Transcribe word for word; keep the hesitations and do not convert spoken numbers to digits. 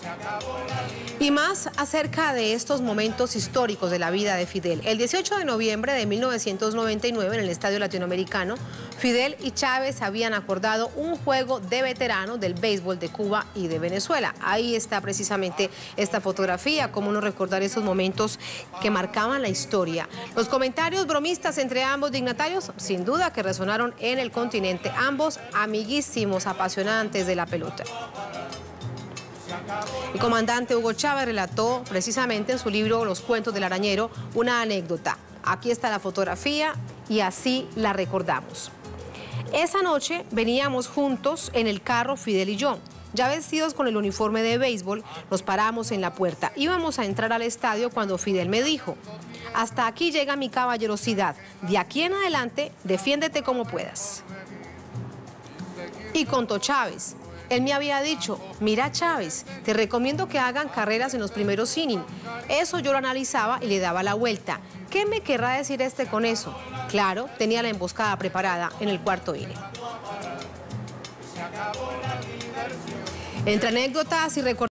Y más acerca de estos momentos históricos de la vida de Fidel. El dieciocho de noviembre de mil novecientos noventa y nueve, en el Estadio Latinoamericano, Fidel y Chávez habían acordado un juego de veteranos del béisbol de Cuba y de Venezuela. Ahí está precisamente esta fotografía, cómo no recordar esos momentos que marcaban la historia. Los comentarios bromistas entre ambos dignatarios, sin duda que resonaron en el continente. Ambos amiguísimos, apasionantes de la pelota. El comandante Hugo Chávez relató precisamente en su libro Los cuentos del arañero una anécdota. Aquí está la fotografía y así la recordamos. Esa noche veníamos juntos en el carro Fidel y yo. Ya vestidos con el uniforme de béisbol, nos paramos en la puerta. Íbamos a entrar al estadio cuando Fidel me dijo: hasta aquí llega mi caballerosidad. De aquí en adelante, defiéndete como puedas. Y contó Chávez. Él me había dicho: mira, Chávez, te recomiendo que hagan carreras en los primeros innings. Eso yo lo analizaba y le daba la vuelta. ¿Qué me querrá decir este con eso? Claro, tenía la emboscada preparada en el cuarto inning. Entre anécdotas y recordados.